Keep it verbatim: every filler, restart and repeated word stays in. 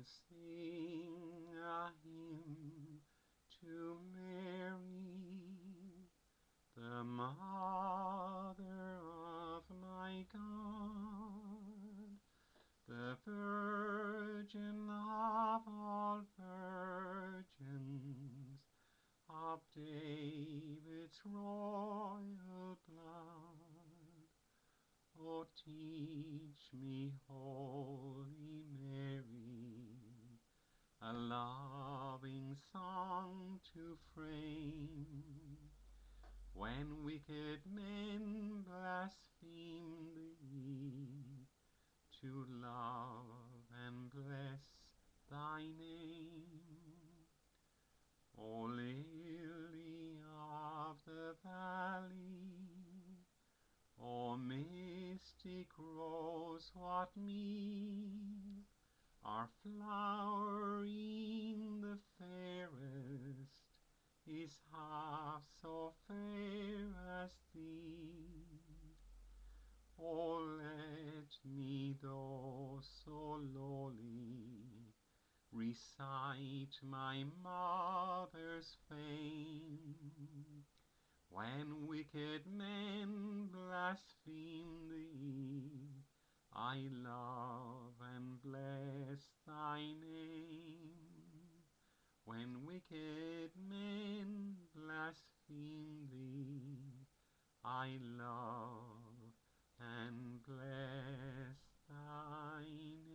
sing a hymn to Mary, the Mother of my God, the Virgin of all virgins, of David's royal blood. O teach me, Holy Mary, a loving song to frame, when wicked men blaspheme thee, to love and bless thy name. O lily of the valley, O mystic rose, what meed our flowering the fairest is half so fair as thee? O let me, though so lowly, recite my mother's fame, when wicked men blaspheme thee. I love and bless thy name, when wicked men blaspheme thee. I love and bless thy name.